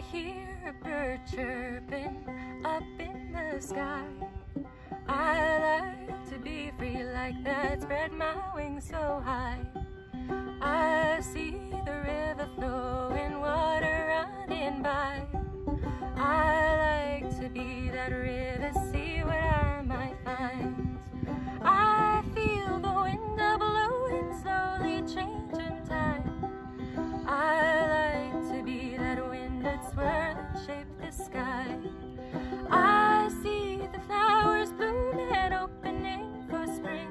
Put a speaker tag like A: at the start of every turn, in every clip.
A: hear a bird chirping up in the sky. I like to be free like that, spread my wings so high. I see the river flowing, water running by. I like to be that river, see what I might find. I feel the wind blowing, slowly changing time. I like to be that wind that swirls and shapes the sky. I see the flowers bloom and opening for spring.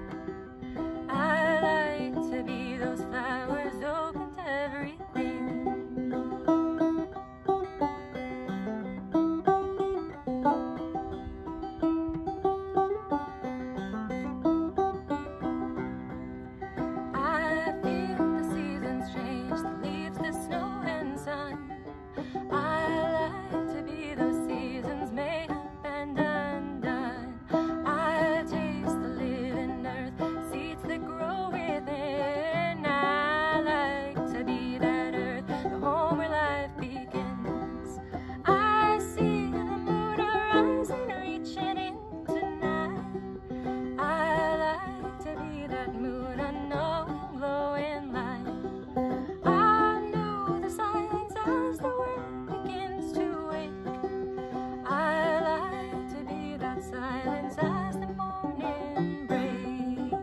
A: I like to be those flowers open to everything. I feel the seasons change, the leaves, the snow and sun. I like to be those seasons made up and undone. I taste the living earth, seeds that grow within. I like to be that earth, the home where life begins. I see the moon rising, reaching into night. I like to be that moon, unknowing, glowing light. I know the silence as the world begins to wake. I like to be that silence as the morning breaks.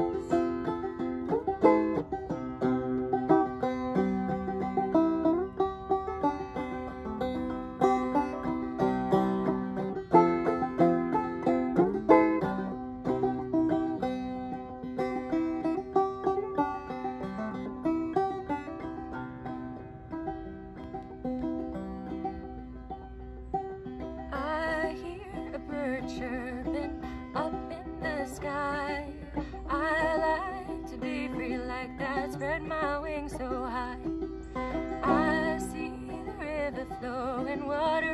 A: I hear a bird chirping up in the sky. I like to be free like that, spread my wings so high. I see the river flowing, water